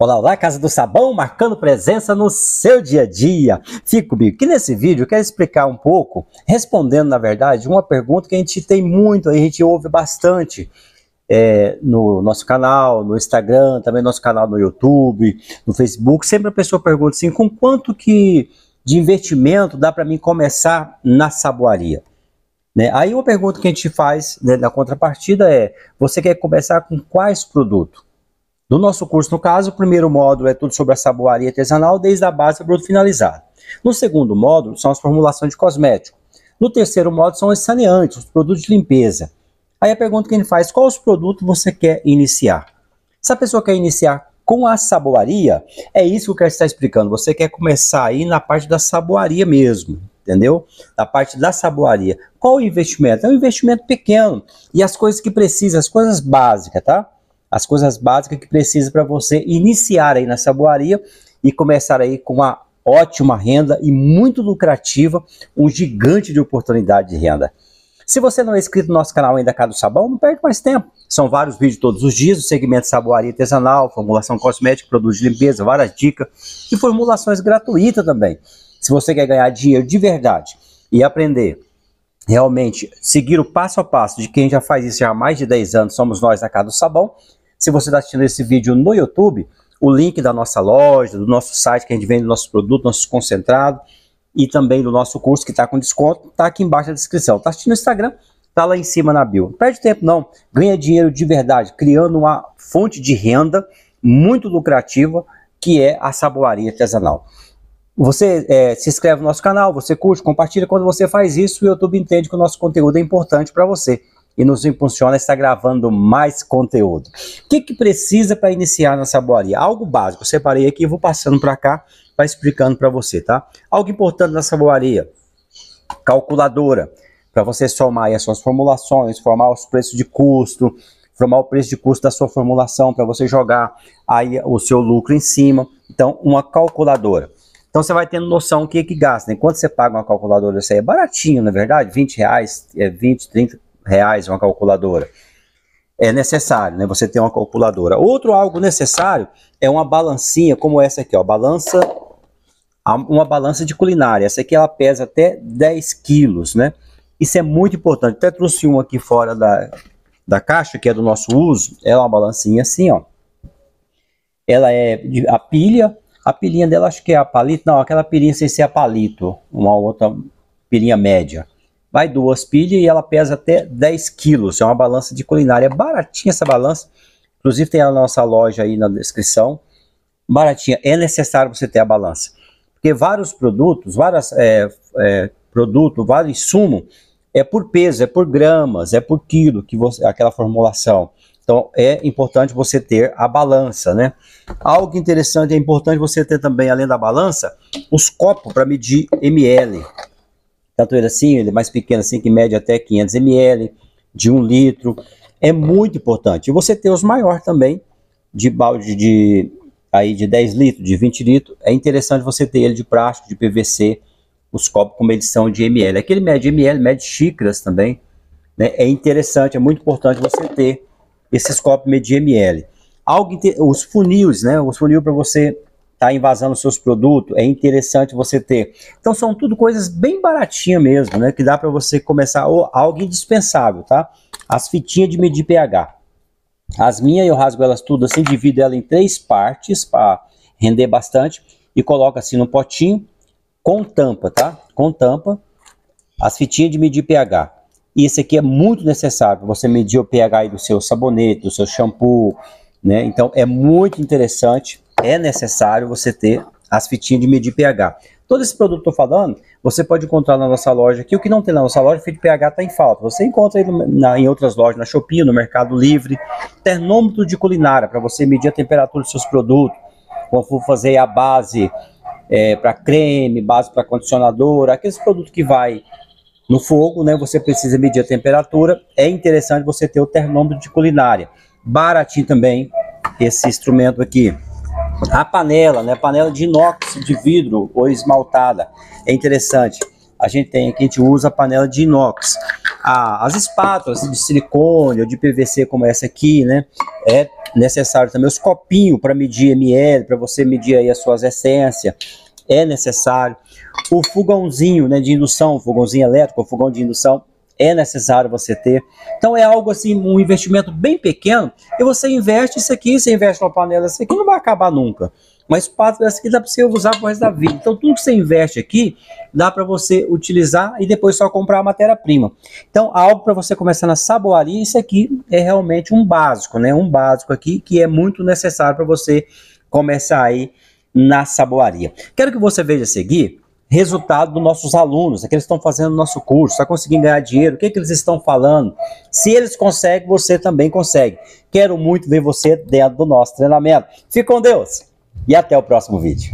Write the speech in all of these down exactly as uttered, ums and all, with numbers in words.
Olá, olá, Casa do Sabão, marcando presença no seu dia a dia. Fique comigo, que nesse vídeo eu quero explicar um pouco, respondendo, na verdade, uma pergunta que a gente tem muito, a gente ouve bastante é, no nosso canal, no Instagram, também no nosso canal no YouTube, no Facebook. Sempre a pessoa pergunta assim, com quanto que de investimento dá para mim começar na saboaria? Né? Aí uma pergunta que a gente faz, né, na contrapartida é, você quer começar com quais produtos? No nosso curso, no caso, o primeiro módulo é tudo sobre a saboaria artesanal, desde a base ao produto finalizado. No segundo módulo, são as formulações de cosmético. No terceiro módulo, são os saneantes, os produtos de limpeza. Aí a pergunta que a gente faz, quais produtos você quer iniciar? Se a pessoa quer iniciar com a saboaria, é isso que eu quero estar explicando. Você quer começar aí na parte da saboaria mesmo, entendeu? Na parte da saboaria. Qual o investimento? É um investimento pequeno. E as coisas que precisa, as coisas básicas, tá? As coisas básicas que precisa para você iniciar aí na saboaria e começar aí com uma ótima renda e muito lucrativa, um gigante de oportunidade de renda. Se você não é inscrito no nosso canal ainda, Casa do Sabão, não perde mais tempo. São vários vídeos todos os dias, o segmento saboaria artesanal, formulação cosmética, produtos de limpeza, várias dicas e formulações gratuitas também. Se você quer ganhar dinheiro de verdade e aprender realmente, seguir o passo a passo de quem já faz isso há mais de dez anos, somos nós da Casa do Sabão. Se você está assistindo esse vídeo no YouTube, o link da nossa loja, do nosso site que a gente vende nossos produtos, nossos concentrados e também do nosso curso que está com desconto, está aqui embaixo na descrição. Está assistindo no Instagram, está lá em cima na bio. Não perde tempo não, ganha dinheiro de verdade, criando uma fonte de renda muito lucrativa que é a saboaria artesanal. Você é, se inscreve no nosso canal, você curte, compartilha. Quando você faz isso, o YouTube entende que o nosso conteúdo é importante para você e nos impulsiona a estar gravando mais conteúdo. O que, que precisa para iniciar na saboaria? Algo básico, eu separei aqui e vou passando para cá, para explicando para você, tá? Algo importante na saboaria, calculadora, para você somar aí as suas formulações, formar os preços de custo, formar o preço de custo da sua formulação, para você jogar aí o seu lucro em cima. Então, uma calculadora. Então você vai tendo noção do que que gasta, né? Quanto você paga uma calculadora, isso aí é baratinho, na verdade, vinte reais, é vinte, trinta reais uma calculadora. É necessário, né? Você ter uma calculadora. Outro algo necessário é uma balancinha como essa aqui, ó, balança, uma balança de culinária. Essa aqui ela pesa até dez quilos, né? Isso é muito importante. Até trouxe uma aqui fora da, da caixa, que é do nosso uso. Ela é uma balancinha assim, ó. Ela é de, a pilha, a pilhinha dela acho que é a palito, não, aquela pilhinha sem ser a palito, uma outra pilhinha média. Vai duas pilhas e ela pesa até dez quilos. É uma balança de culinária. É baratinha essa balança. Inclusive tem a nossa loja aí na descrição. Baratinha. É necessário você ter a balança. Porque vários produtos, vários é, é, produtos, vários insumos, é por peso, é por gramas, é por quilo, que você, aquela formulação. Então é importante você ter a balança, né? Algo interessante, é importante você ter também, além da balança, os copos para medir ml. Tanto ele assim, ele é mais pequeno assim, que mede até quinhentos mililitros, de um litro. É muito importante. E você ter os maiores também, de balde de, aí de dez litros, de vinte litros. É interessante você ter ele de plástico, de P V C, os copos com medição de ml. Aquele mede ml, mede xícaras também. Né? É interessante, é muito importante você ter esses copos medir ml. Algo, os funis, né? Os funis para você tá invasando os seus produtos, é interessante você ter. Então são tudo coisas bem baratinhas mesmo, né? Que dá para você começar, ou algo indispensável, tá? As fitinhas de medir pH. As minhas eu rasgo elas tudo assim, divido ela em três partes para render bastante e coloco assim no potinho com tampa, tá? Com tampa, as fitinhas de medir pH. E esse aqui é muito necessário, você medir o pH aí do seu sabonete, do seu shampoo, né? Então é muito interessante. É necessário você ter as fitinhas de medir pH. Todo esse produto que eu estou falando, você pode encontrar na nossa loja aqui. O que não tem na nossa loja, fita de pH está em falta. Você encontra ele na, em outras lojas, na Shopee, no Mercado Livre. Termômetro de culinária, para você medir a temperatura dos seus produtos. Como for fazer a base é, para creme, base para condicionador, aqueles produtos que vai no fogo, né? Você precisa medir a temperatura. É interessante você ter o termômetro de culinária. Baratinho também, esse instrumento aqui. A panela, né? Panela de inox, de vidro ou esmaltada. É interessante. A gente tem aqui, a gente usa a panela de inox. Ah, as espátulas de silicone ou de P V C como essa aqui, né? É necessário também os copinhos para medir ml, para você medir aí as suas essências, é necessário. O fogãozinho, né, de indução, fogãozinho elétrico, fogão de indução, é necessário você ter. Então é algo assim, um investimento bem pequeno, e você investe isso aqui, você investe numa panela, isso aqui não vai acabar nunca. Mas pato essa aqui dá para você usar pro resto da vida. Então tudo que você investe aqui, dá para você utilizar e depois só comprar a matéria-prima. Então algo para você começar na saboaria, isso aqui é realmente um básico, né? Um básico aqui que é muito necessário para você começar aí na saboaria. Quero que você veja a seguir resultado dos nossos alunos, aqueles que estão fazendo o nosso curso, está conseguindo ganhar dinheiro, o que, que eles estão falando. Se eles conseguem, você também consegue. Quero muito ver você dentro do nosso treinamento. Fique com Deus e até o próximo vídeo.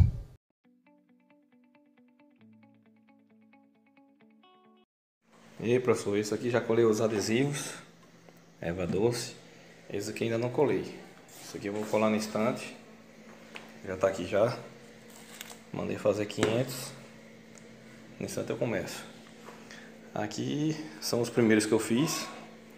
E aí, professor, esse aqui já colei os adesivos, erva doce. Esse aqui ainda não colei. Esse aqui eu vou colar no estante. Já está aqui já. Mandei fazer quinhentos. No instante eu começo. Aqui são os primeiros que eu fiz.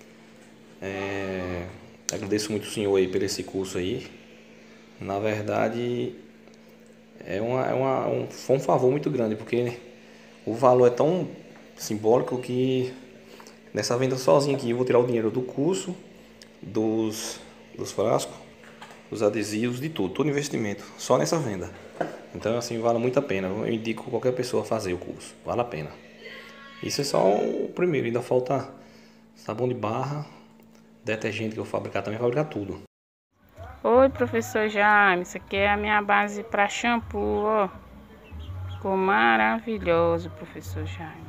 É, agradeço muito o senhor aí por esse curso aí. Na verdade, é uma, é uma, um, foi um favor muito grande, porque o valor é tão simbólico que nessa venda sozinha aqui eu vou tirar o dinheiro do curso, dos, dos frascos, dos adesivos, de tudo, todo investimento, só nessa venda. Então assim, vale muito a pena. Eu indico qualquer pessoa a fazer o curso, vale a pena. Isso é só o primeiro, ainda falta sabão de barra, detergente que eu vou fabricar também, fabricar tudo. Oi, professor Jaime, isso aqui é a minha base para shampoo, ó. Ficou maravilhoso, professor Jaime.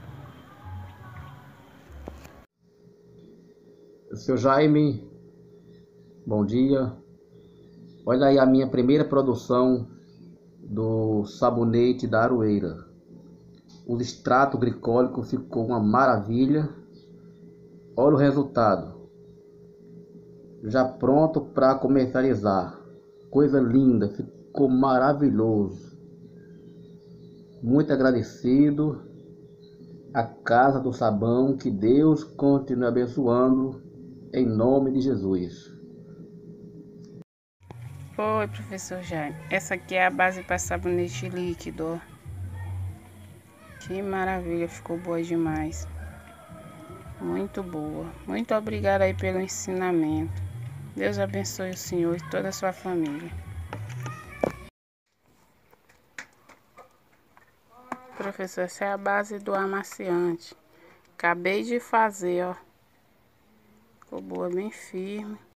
Seu Jaime, bom dia. Olha aí a minha primeira produção do sabonete da Aroeira. O extrato glicólico ficou uma maravilha. Olha o resultado. Já pronto para comercializar. Coisa linda, ficou maravilhoso. Muito agradecido à Casa do Sabão. Que Deus continue abençoando em nome de Jesus. Oi, professor Jaime. Essa aqui é a base para sabonete líquido. Que maravilha, ficou boa demais. Muito boa. Muito obrigada aí pelo ensinamento. Deus abençoe o senhor e toda a sua família. Professor, essa é a base do amaciante. Acabei de fazer, ó. Ficou boa, bem firme.